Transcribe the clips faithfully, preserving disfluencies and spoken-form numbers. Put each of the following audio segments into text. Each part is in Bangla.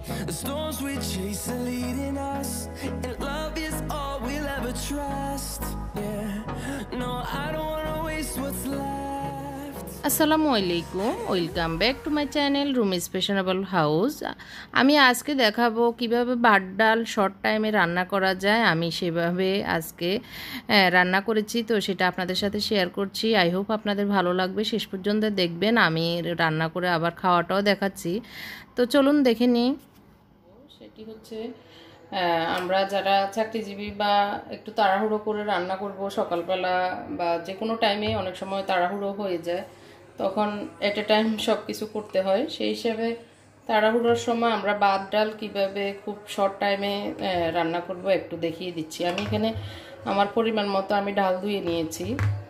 The storms we chase are leading us, and love is all we'll ever trust. Yeah, no, I don't wanna waste what's left. আসসালামু আলাইকুম, welcome back to my channel Rumi's fashionable house. আমি আজকে দেখাবো কিভাবে ভাত ডাল শর্ট টাইমে রান্না করা যায়। আমি সেভাবে আজকে রান্না করেছি, তো সেটা আপনাদের সাথে শেয়ার করছি। আই হোপ আপনাদের ভালো লাগবে, শেষ পর্যন্ত দেখবেন। আমি রান্না করে আবার খাওয়াটাও দেখাচ্ছি, তো চলুন দেখে নিই। সেটি হচ্ছে আমরা যারা চাকরিজীবী বা একটু তাড়াহুড়ো করে রান্না করব সকালবেলা বা যে কোনো টাইমে, অনেক সময় তাড়াহুড়ো হয়ে যায়, তখন এট এ টাইম সব কিছু করতে হয়। সেই হিসাবে তাড়াহুড়োর সময় আমরা ভাত ডাল কীভাবে খুব শর্ট টাইমে রান্না করব একটু দেখিয়ে দিচ্ছি। আমি এখানে আমার পরিমাণ মতো আমি ডাল ধুয়ে নিয়েছি,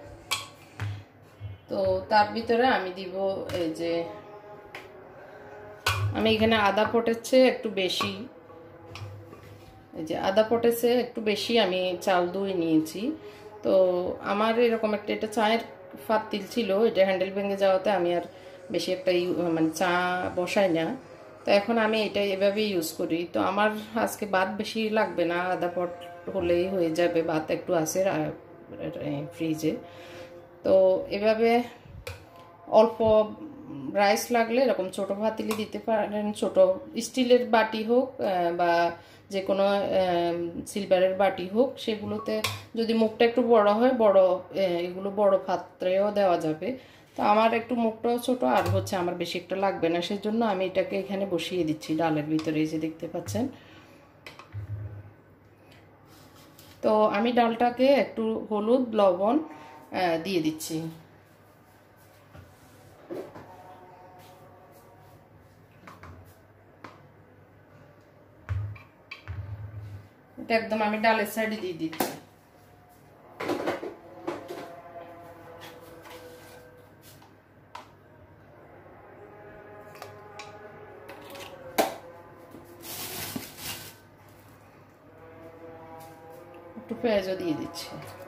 তো তার ভিতরে আমি দিব এই যে, আমি এখানে আদা পটেছে একটু বেশি, এই যে আদা পটেছে একটু বেশি আমি চাল ধুয়ে নিয়েছি। তো আমার এরকম একটা এটা চায়ের পাতিল ছিল, এটা হ্যান্ডেল ভেঙে যাওয়াতে আমি আর বেশি একটা মানে চা বসাই না, তো এখন আমি এটা এভাবেই ইউজ করি। তো আমার আজকে ভাত বেশি লাগবে না, আদা পট হলেই হয়ে যাবে, ভাত একটু আছে ফ্রিজে। তো এভাবে অল্প রাইস লাগলে এরকম ছোটো পাতিলে দিতে পারেন, ছোট স্টিলের বাটি হোক বা যে কোনো সিলভারের বাটি হোক, সেগুলোতে যদি মুখটা একটু বড় হয়, বড় এগুলো বড় পাত্রেও দেওয়া যাবে। তো আমার একটু মুখটাও ছোট আর হচ্ছে আমার বেশি একটা লাগবে না, সেজন্য আমি এটাকে এখানে বসিয়ে দিচ্ছি ডালের ভিতরে, এই যে দেখতে পাচ্ছেন। তো আমি ডালটাকে একটু হলুদ লবণ দিয়ে দিচ্ছি। এটা একদম আমি ডালের সাইডে দিয়ে দিচ্ছি। একটু পেঁয়াজও দিয়ে দিচ্ছি।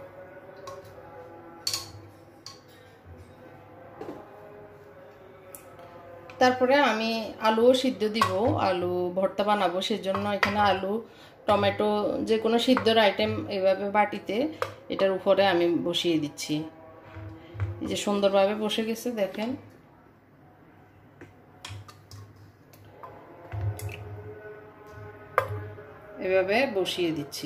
তারপরে আমি আলুও সিদ্ধ দিব, আলু ভর্তা বানাবো, সেজন্য এখানে আলু টমেটো যে কোনো সিদ্ধর আইটেম এভাবে বাটিতে এটার উপরে আমি বসিয়ে দিচ্ছি। এই যে সুন্দরভাবে বসে গেছে দেখেন। এভাবে বসিয়ে দিচ্ছি।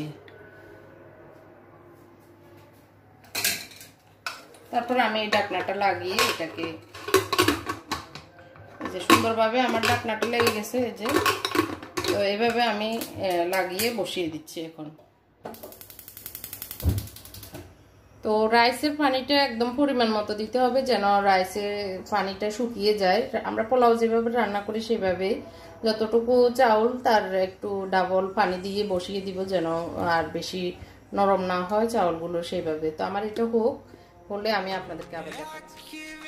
তারপর আমি এই ঢাকনাটা লাগিয়ে এটাকে, এই যে সুন্দরভাবে আমার ঢাকনাটা লেগে গেছে, এই যে। তো এইভাবে আমি লাগিয়ে বসিয়ে দিচ্ছি এখন। তো রাইসের পানিটা একদম পরিমাণ মতো দিতে হবে, যেন রাইসের পানিটা শুকিয়ে যায়। আমরা পোলাও যেভাবে রান্না করি সেভাবে যতটুকু চাউল তার একটু ডাবল পানি দিয়ে বসিয়ে দিব, যেন আর বেশি নরম না হয় চাউলগুলো, সেভাবে। তো আমার এটা হোক, হলে আমি আপনাদেরকে আবার দেখাচ্ছি।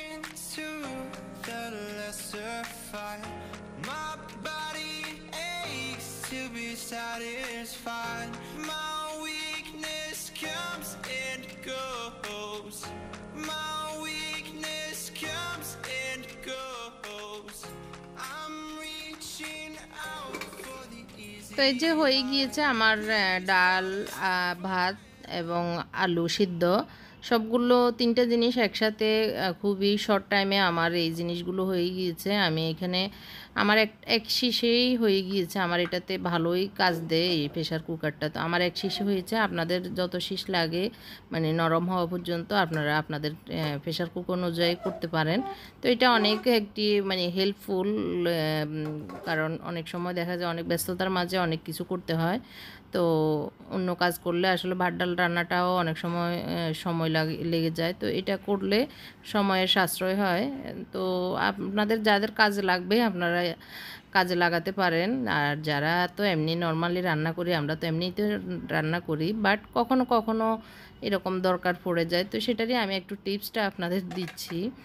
Satisfied, my weakness comes and goes. My weakness comes and goes. I'm reaching out for the easy. তো এই যে হয়ে গিয়েছে আমার ডাল, ভাত এবং আলু সিদ্ধ, সবগুলো তিনটা জিনিস একসাথে খুবই শর্ট টাইমে আমার এই জিনিসগুলো হয়ে গিয়েছে। আমি এখানে আমার এক এক শিশেই হয়ে গিয়েছে, আমার এটাতে ভালোই কাজ দেয় এই প্রেশার কুকারটা। তো আমার এক শিশে হয়েছে, আপনাদের যত শীষ লাগে মানে নরম হওয়া পর্যন্ত আপনারা আপনাদের প্রেশার কুকার অনুযায়ী করতে পারেন। তো এটা অনেক একটি মানে হেল্পফুল, কারণ অনেক সময় দেখা যায় অনেক ব্যস্ততার মাঝে অনেক কিছু করতে হয়, তো অন্য কাজ করলে আসলে ভাত ডাল রান্নাটাও অনেক সময় সময় লাগে লেগে যায়। তো এটা করলে সময়ের সাশ্রয় হয়। তো আপনাদের যাদের কাজে লাগবে আপনারা কাজে লাগাতে পারেন। আর যারা তো এমনি নর্মালি রান্না করি, আমরা তো এমনিতে রান্না করি, বাট কখনো কখনো এরকম দরকার পড়ে যায়, তো সেটারই আমি একটু টিপসটা আপনাদের দিচ্ছি।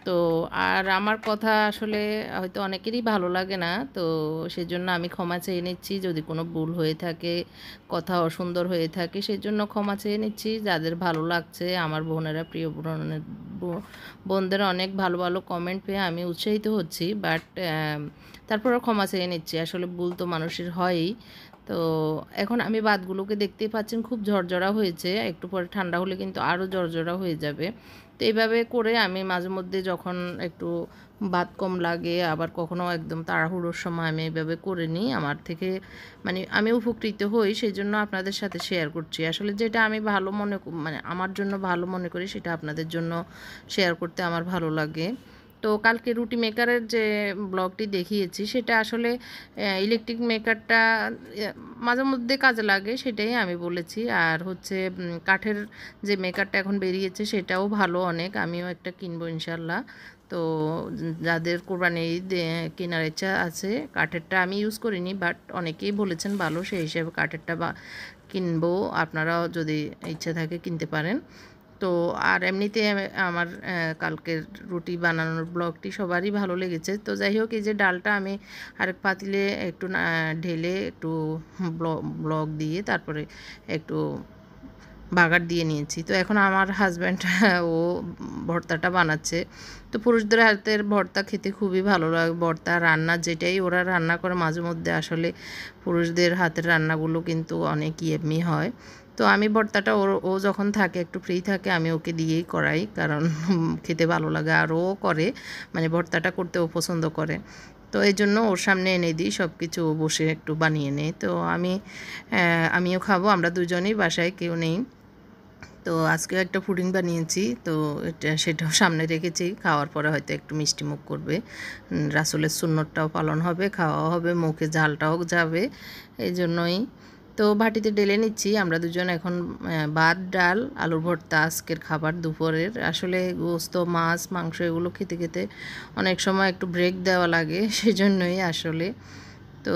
তো আর আমার কথা আসলে হয়তো অনেকেরই ভালো লাগে না, তো সেজন্য আমি ক্ষমা চেয়ে নিচ্ছি যদি কোনো ভুল হয়ে থাকে, কথা অসুন্দর হয়ে থাকে, সেজন্য ক্ষমা চেয়ে নিচ্ছি। যাদের ভালো লাগছে, আমার বোনেরা, প্রিয় বোনের ব- বোনদের অনেক ভালো ভালো কমেন্ট পেয়ে আমি উৎসাহিত হচ্ছি, বাট তারপরেও ক্ষমা চেয়ে নিচ্ছি। আসলে ভুল তো মানুষের হয়ই। তো এখন আমি ভাতগুলোকে দেখতেই পাচ্ছেন খুব ঝরঝরা হয়েছে, একটু পরে ঠান্ডা হলে কিন্তু আরও ঝরঝরা হয়ে যাবে। তো এইভাবে করে আমি মাঝে মধ্যে যখন একটু ভাত কম লাগে, আবার কখনো একদম তাড়াহুড়োর সময় আমি এইভাবে করে নিই। আমার থেকে মানে আমি উপকৃত হই, সেই জন্য আপনাদের সাথে শেয়ার করছি। আসলে যেটা আমি ভালো মনে ক- মানে আমার জন্য ভালো মনে করি, সেটা আপনাদের জন্য শেয়ার করতে আমার ভালো লাগে। তো কালকে রুটি মেকারের যে ব্লগটি দেখিয়েছি, সেটা আসলে ইলেকট্রিক মেকারটা মাঝে মধ্যে কাজে লাগে, সেটাই আমি বলেছি। আর হচ্ছে উম, কাঠের যে মেকারটা এখন বেরিয়েছে, সেটাও ভালো অনেক, আমিও একটা কিনবো ইনশাল্লাহ। তো যাদের কোরবানি ঈদ এ, কেনার ইচ্ছা আছে, কাঠেরটা আমি ইউজ করিনি, বাট অনেকেই বলেছেন ভালো, সেই হিসেবে কাঠেরটা বা কিনবো। আপনারাও যদি ইচ্ছা থাকে কিনতে পারেন। তো আর এমনিতে আমার আহ, কালকের রুটি বানানোর ব্লগটি সবারই ভালো লেগেছে। তো যাই হোক, এই যে ডালটা আমি আরেক পাতিলে একটু না ঢেলে একটু ব্লগ দিয়ে তারপরে একটু বাগার দিয়ে নিয়েছি। তো এখন আমার হাজব্যান্ড ও ভর্তাটা বানাচ্ছে। তো পুরুষদের হাতের ভর্তা খেতে খুবই ভালো লাগে, ভর্তা রান্না যেটাই ওরা রান্না করে মাঝে মধ্যে আসলে পুরুষদের হাতের রান্নাগুলো কিন্তু অনেক ইয়েমি হয়। তো আমি ভর্তাটা ওর ও যখন থাকে একটু ফ্রি থাকে আমি ওকে দিয়েই করাই, কারণ খেতে ভালো লাগে আর ও করে, মানে ভর্তাটা করতে ও পছন্দ করে। তো এই জন্য ওর সামনে এনে দিই সব কিছু, ও বসে একটু বানিয়ে নেয়। তো আমি আহ, আমিও খাবো, আমরা দুজনেই, বাসায় কেউ নেই। তো আজকেও একটা পুডিং বানিয়েছি, তো এটা সেটাও সামনে রেখেছি, খাওয়ার পরে হয়তো একটু মিষ্টি মুখ করবে। উম, রাসূলের সুন্নতটাও পালন হবে, খাওয়াও হবে, মুখে ঝালটাও যাবে, এই জন্যই। তো বাটিতে ঢেলে নিচ্ছি। আমরা দুজন এখন আহ, ভাত, ডাল, আলুর ভর্তা আজকের খাবার দুপুরের। আসলে গোস্ত, মাছ, মাংস এগুলো খেতে খেতে অনেক সময় একটু ব্রেক দেওয়া লাগে, সেজন্যই আসলে। তো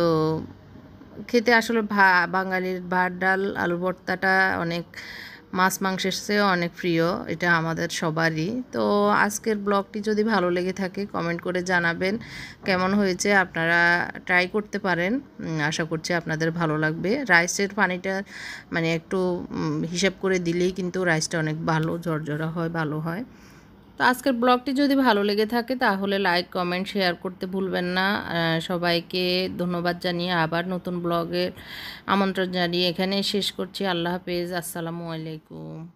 খেতে আসলে ভা বাঙালির ভাত, ডাল, আলু ভর্তাটা অনেক মাছ মাংসের চেয়েও অনেক প্রিয়, এটা আমাদের সবারই। তো আজকের ব্লগটি যদি ভালো লেগে থাকে কমেন্ট করে জানাবেন কেমন হয়েছে, আপনারা ট্রাই করতে পারেন। উম, আশা করছি আপনাদের ভালো লাগবে। রাইসের পানিটা মানে একটু উম, হিসাব করে দিলেই কিন্তু রাইসটা অনেক ভালো ঝরঝরা হয়, ভালো হয়। তো আজকের ব্লগটি যদি ভালো লেগে থাকে তাহলে লাইক, কমেন্ট, শেয়ার করতে ভুলবেন না। আহ, সবাইকে ধন্যবাদ জানিয়ে আবার নতুন ব্লগের আমন্ত্রণ জানিয়ে এখানেই শেষ করছি। আল্লাহ হাফেজ, আসসালামু আলাইকুম।